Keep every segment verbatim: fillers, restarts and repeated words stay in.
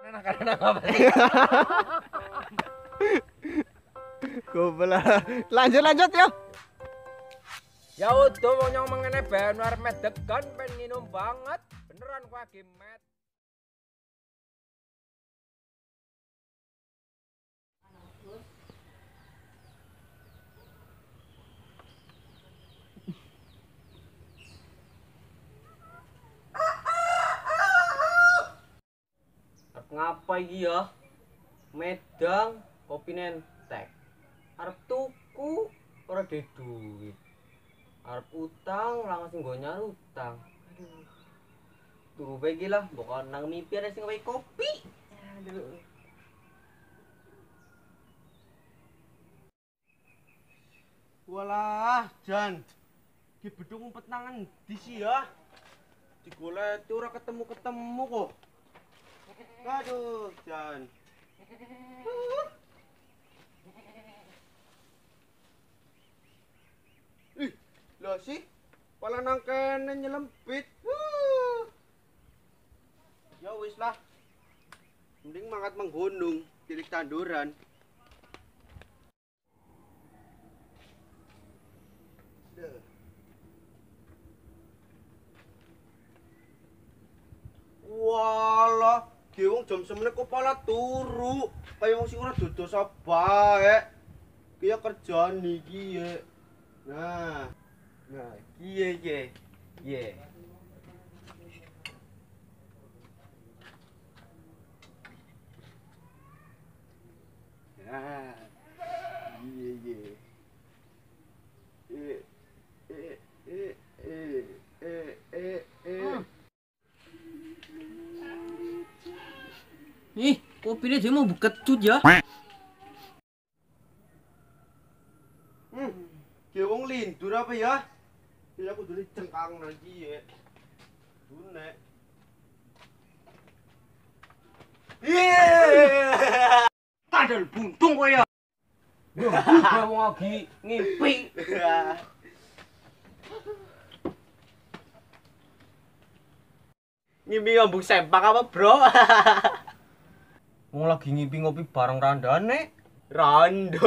Nah, karena apa sih? Goblok. Lanjut lanjut yo. Ya udah wong yang mengene ben arep medegan pen nginum banget. Beneran ku lagi met. Arep ngapa iki ya? Medang kopi nentek. Arep tuku ora de duit. Arep utang langsung nggo nyari utang. Aduh. Turu bae iki lah, mbok nang mimpi ada sing gawe kopi. Aduh. Walah, Jan. Ki bedung ngumpet nangan di sih ya. Digolek ora ketemu-ketemu kok. Aduh, Jan. Ih, lho sih. Pala nang kene nyelempit. Ya wis lah. Mending mangkat menggunung, tilik tanduran. Walah, ki wong jam semene kok pala turu. Kaya wong sing ora dodosa bae. Ki ya kerjaan iki ya. Nah. Nah, kiye ye. Ye. Nah. Iya ye. Eh eh eh eh eh eh eh. Ih, kopinya dia mau buket ya. Hmm. Ki wong lindur apa ya? Ki aku dulu cengkang lagi ya. Dune. Iya. Kadal buntung kowe ya. Wah, wong lagi ngimpi. Ngimpi ngambung sempak apa, Bro? Wong lagi ngimpi ngopi bareng randane. Rondo.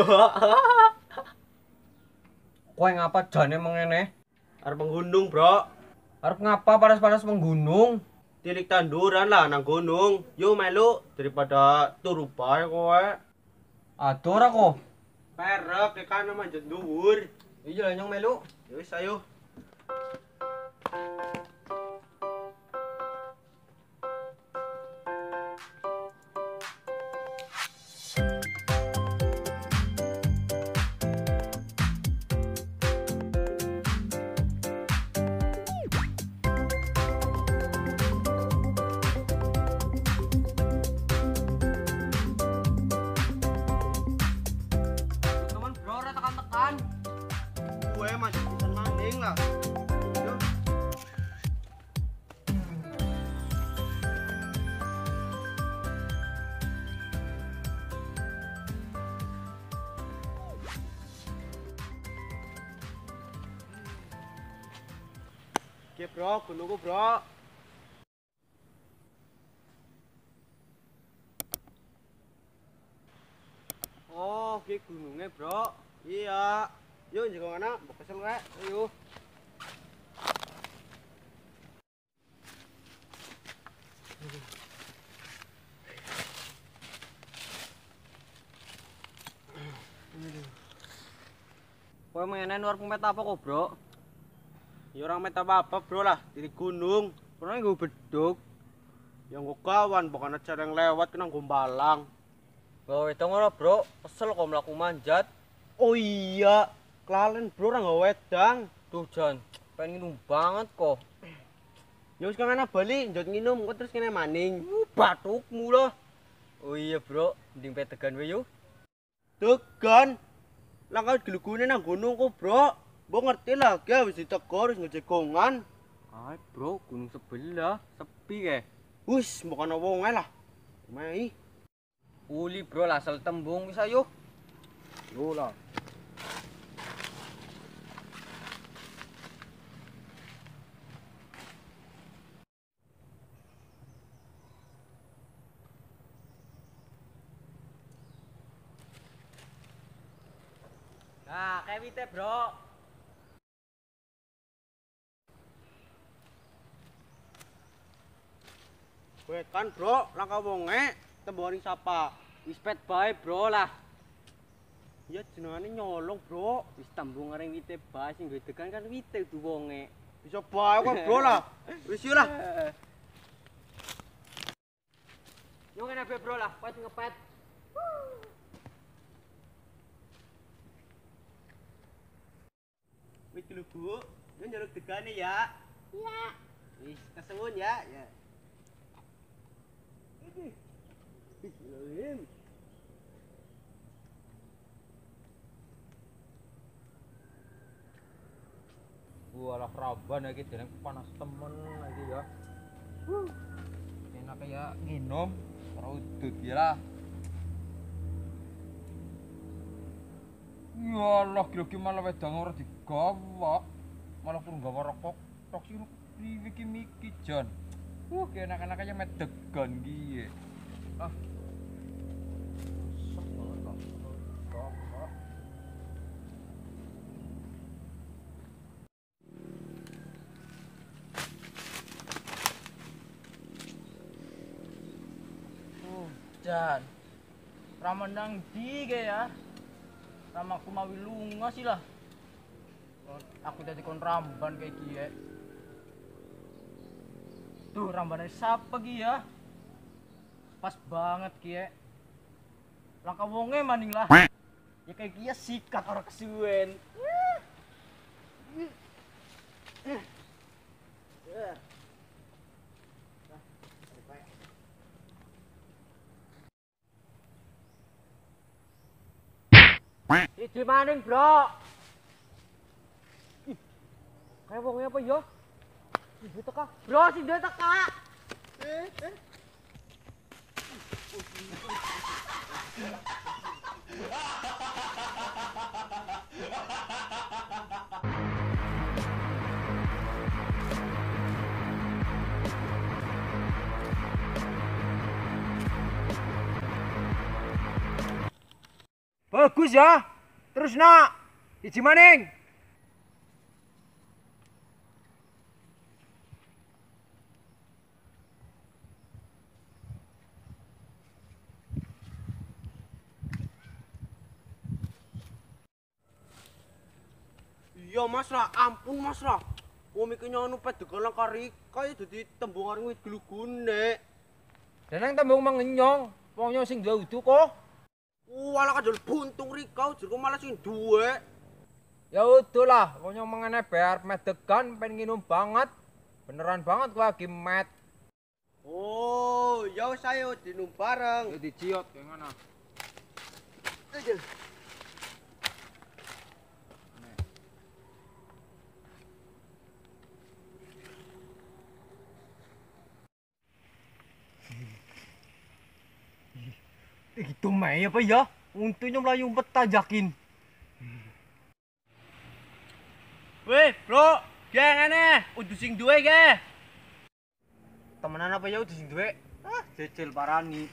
Kowe ngapa jane mengene? Arep menggunung, Bro. Arep ngapa panas-panas menggunung? Tilik tanduran lah nang gunung. Yo melu daripada turu bae kowe. Aduh ora kok. Perek ikan manjat dhuwur. Iya lah nyong melu. Ya wis ayo. Teman bro ora tekan-tekan. Kowe manjat pisan maning lah. Yo. Oke, Bro, gunungku, Bro. Oh, ki gunungnya, Bro. Iya. Yuk, jaga mana? Mbok kesel rek. Ayo. Kowe mengene luar pemet apa kok, Bro? Ya orang met apa-apa, Bro lah. Di gunung. Pernah nggo beduk. Yang gue kawan, bukan acara yang lewat kena gombalang. Gawe wedang ora, Bro. Kesel kok mlaku manjat. Oh iya, kelalen, Bro, orang gak wedang. Duh, Jan, pengen minum banget kok. Ya wis kangen bali, njot nginum, kok terus kene maning. Uh, batukmu loh. Oh iya, Bro, mending petegan wae yo. Tegan. Lah kau gelugune nang gunung kok, Bro. Mbok ngerti lah, ki wis ditegor wis ngejegongan. Ay, Bro, gunung sebelah, sepi kae. Wis, mbok ana wong ae lah. Mai. Uli, Bro, lah asal tembung bisa yo. Yo lah. kayak wite, Bro. Kowe kan, Bro, langka wonge temboni sapa? Wis pet bae, Bro lah. Ya jenengane nyolong, Bro. Wis tembung areng wite bae sing duwe degan kan wite du wonge. Bisa bae kok, Bro lah. Wis yo lah. Yo kene be, Bro lah, pet ngepet. Wis dulu, Bu. Yo nyolong degane ya. Iya. Wis kesuwun ya. Ya. Ini. Bismillahirrahmanirrahim. Walah raban iki dereng panas temen iki ya. Huh. Enak ya nginom ora udut ya lah. Ya Allah, grogi malah wedang ora digawa. Malah pun gawa rokok. Tok sing priwe iki miki Jon. Wah, ki enak-enak aja medegan ki. Ah. Sok banget kok. Kok. Jan, ramandang di ya, ramaku mawi lunga sih lah. Aku jadi kon ramban kayak gie. Tuh rambannya siapa gie ya? Pas banget gie. Langkah wonge maning lah. Ya kayak gie sikat orang kesuwen. Iki maning, Bro. Ih, kayak wongnya apa ya? Si duwe teka. Bro, si duwe teka. Eh, eh. Bagus ya. Terus nak, iji maning. Iya, Mas lah, ampun Mas lah. Wong iki nyono pedegan lang karika ya dadi tembung areng wit glugune. Dan tembung mengenyong, wong nyong sing duwe udu kok. Walah kadol buntung rikau jeruk malah sing duwe. Ya udah lah, wong nyong mengene bayar medegan pengen nginum banget. Beneran banget gua lagi met. Oh, ya wis ayo dinum bareng. Ya diciot kayak mana? Aja. Gitu meh apa ya? Untungnya melayu betajakin. Weh, Bro, geng aneh, udah sing duwe ge. Temenan apa ya udah sing duwe? Ah, jecel parani.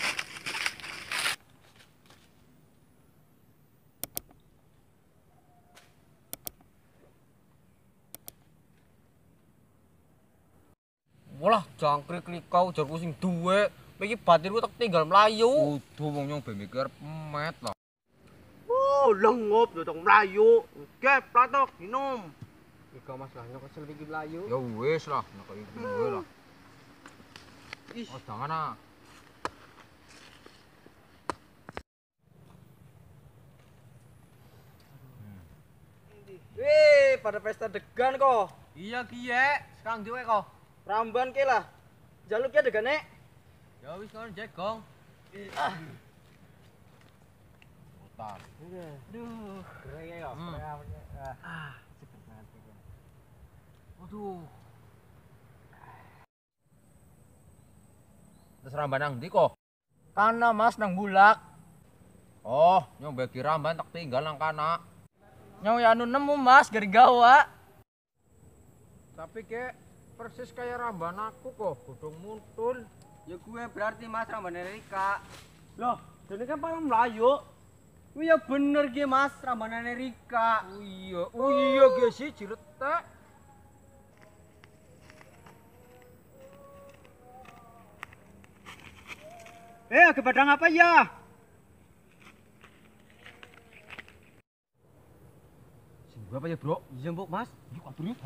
Walah, jangkrik likau jarku sing duwe. Iki batirku tak tinggal melayu. Udah wong nyong ben mikir met lah. Oh, lengop dodong melayu. Ge, platok minum. Ika Mas lah nyok kesel iki mlayu. Ya wis lah, nek iki duwe lah. Ih, Oh, jangan ah. Wih, pada pesta degan kok. Iya kie, sekarang duwe kok. Ramban ke lah. Jaluk ya degane. Ya wis kon jegong. Ah. Utar. Aduh, keren ya. Hmm. Ah, Waduh. Terus ramban nang ndi kok? Kana Mas nang bulak. Oh, nyong bagi ramban tak tinggal nang kana. Nyong ya anu nemu Mas gari gawa. Tapi kek persis kayak ramban aku kok, bodong muntul. Ya gue berarti Mas Ramban Rika. loh, jadi kan paling melayu. Oh iya bener ge Mas, rambanane Rika. Oh iya, oh iya ge sih ciretek. Eh, ke Padang apa ya? Sing apa ya, Bro? Iya, Mbok, Mas. Yuk atur yuk.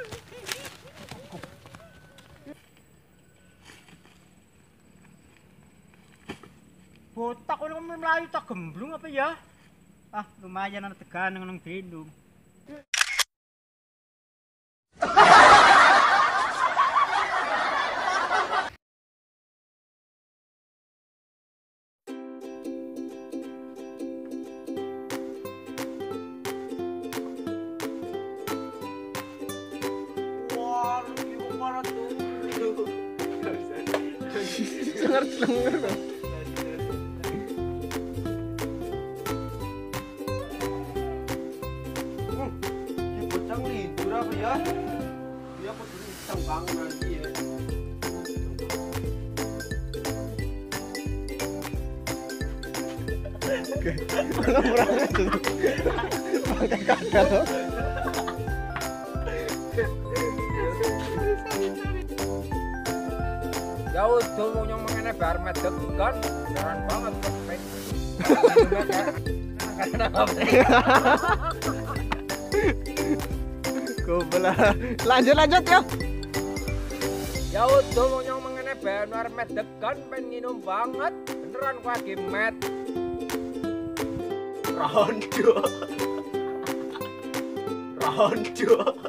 Botak orang melayu tak gemblung apa ya? Ah, lumayan anak tekan nang Bandung. Wah, iki kepala turu. Senger-senger. Si bocah ngelindur apa ya? Dia aku dulu iseng banget lagi ya. Ya udah mau nyong mengene bar medek kan. Keren banget kepek. Gobelah. Lanjut lanjut yuk. Ya udah mau nyong mengene bar medek kan pengen minum banget. Beneran gua lagi med. Rondo. Rondo.